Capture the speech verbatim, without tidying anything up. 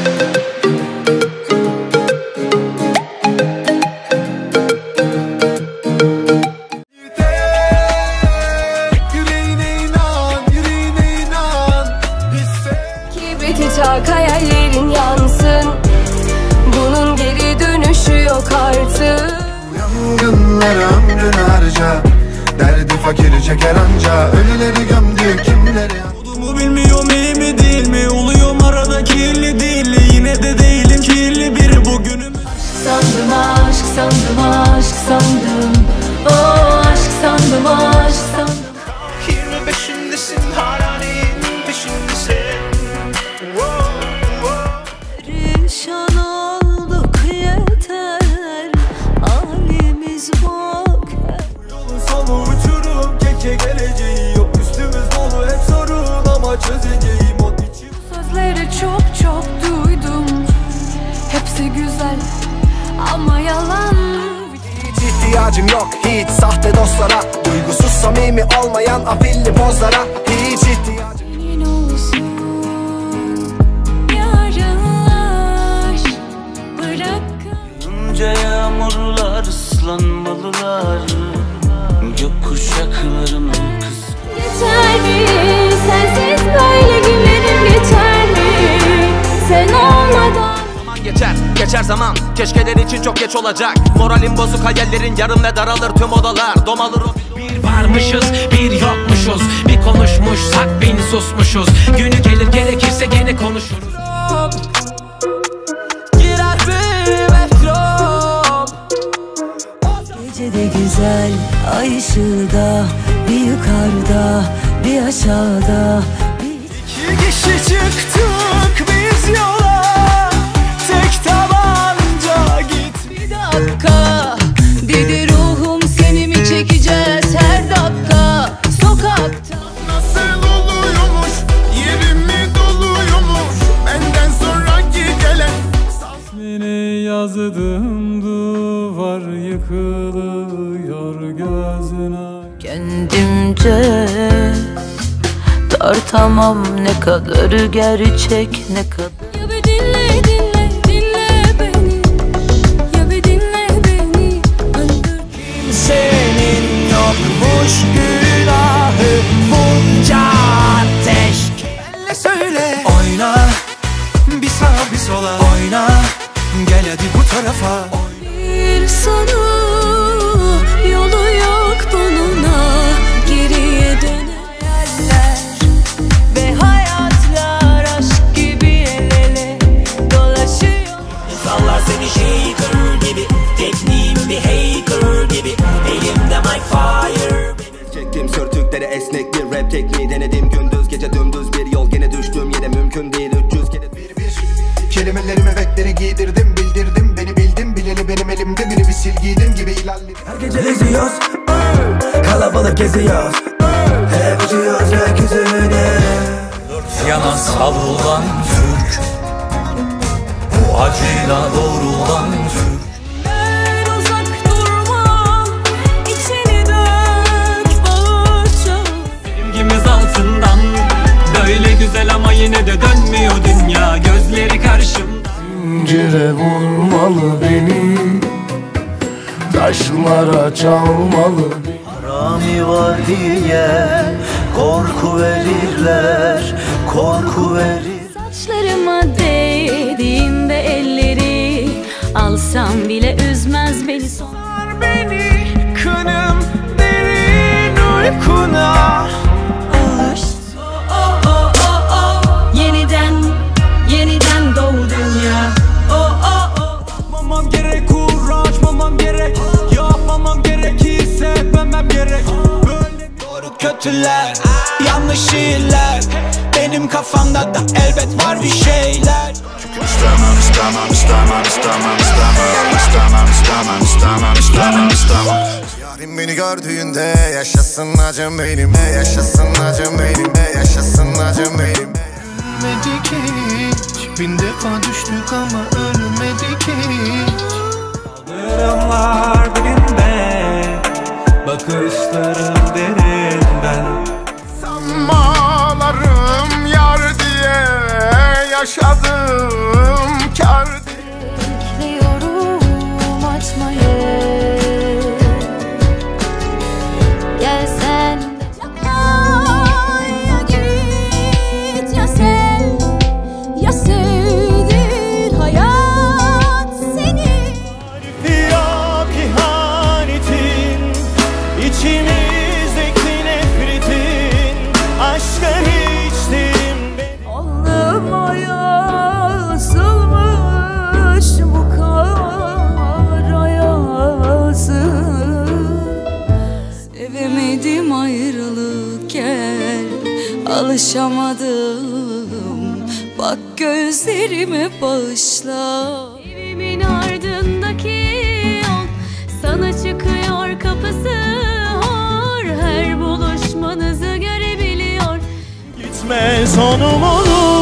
Çak hayallerin yansın, bunun geri dönüşü yok artık. Yangınlara ömrün harca, derdi fakiri çeker anca. Ölüleri gömdü kimleri. Olduğumu bilmiyorum, iyi mi değil mi? Oluyorum arada kirli değil, yine de değilim kirli biri bugünüm. Sandım aşk sandım aşk sandım, oh aşk sandım aşk sandım. yirmi beşindesin hala neyin peşindesin? Perişan olduk yeter, halimiz bak. Yolun sonu uçurum, keke geleceği yok. Üstümüz dolu hep sorun ama çözeceğim o içim. Sözleri çok çok duydum, hepsi güzel ama yalan. Hiç ihtiyacım yok hiç sahte dostlara, duygusuz samimi olmayan afilli pozlara. Hiç ihtiyacım. Senin olsun yarınlar, bırakın. Önce yağmurlar ıslanmalılar, gökkuşaklarını kız. Geçer mi sensiz böyle günlerim, geçer mi sen olmadan? Zaman geçer, geçer zaman. Keşkeler için çok geç olacak. Moralim bozuk, hayallerin yarım ve daralır tüm odalar. Domalır o. Bir varmışız, bir yokmuşuz. Bir konuşmuşsak bin susmuşuz. Günü gelir gerekirse gene konuşuruz. Girer bir metrop. Gecede güzel ay ışığı da, bir yukarıda bir aşağıda. İki kişi çıktık biz yola, tek tabanca git. Bir dakika dedi ruhum, seni mi çekeceğiz her dakika sokakta. Nasıl oluyormuş, yerim mi doluymuş, benden sonraki gelen. İsmini yazdım, duvar yıkılıyor gözüne. Kendimce tartamam ne kadar gerçek, ne kadar. Ya bir dinle dinle dinle beni, ya bir dinle beni öldür. Senin yokmuş günahı, bunca ateş. Elle söyle, oyna bir sağa bir sola, oyna gel hadi bu tarafa. Bir sonu yolu yok bununa, geriye dönerler ve hayatlar aşk gibi el ele dolaşıyor. İnsanlar seni shaker gibi, tekniğim bir hacker gibi, elimde my fire. Çektim sürtükleri esnek bir rap tekniği denedim gündüz gece dümdüz bir yol, gene düştüğüm yere mümkün değil üç yüz kere. Bir bir kelimelerime bekleri giydirdim, bildirdim beni bildim bileli, benim elimde biri bir silgiydim gibi ilerledim. Her gece geziyoruz, kalabalık geziyoruz, hep uçuyoruz gökyüzüne. Dört yana savrulan Türk, bu acıyla doğrulan Türk. Ben uzak durma, içini dök bağışa. Sevgimiz altından, böyle güzel ama yine de dönmüyor dünya, gözleri karşımda. Zincire vurmalı beni, taşlara çalmalı beni. Harami var diye korku verirler, korku verir. Saçlarıma değdiğinde elleri, alsam bile üzmez beni. Sar beni kanım derin uykuna. Alıştı oh, oh, oh, oh. Yeniden, yeniden doğdun ya. Oh, oh, oh. Yapmamam gerek, uğraşmamam gerek, yapmamam gerek, sevmemem gerek. Böyle doğru kötüler, yanlış şiirler, benim kafamda da elbet var bir şeyler. İstemem, istemem, istemem, istemem, istemem, istemem, istemem, istemem, istemem, istemem. Yarim beni gördüğünde yaşasın acım benim, yaşasın acım benim, yaşasın acım benim. Ölmedik hiç, bin defa düştük ama ölmedik hiç. Kaldırımlar dibinde, bakışlarım derinden. Sanmalarım yar diye yaşadım. kâr. Bekliyorum açmayı. Gel sen de ya git ya sev ya sevdir hayat seni. Yok ihanetin, içimizdeki nefretin, aşka hiç değilim benim. Alnıma yazılmış bu kara yazı. Sevemedim ayrılırken, alışamadım. Bak gözlerime bağışla. Evimin ardındaki yol sana çıkıyor kapısı hor. Her buluşmanızı görebiliyor. Gitme sonum olur.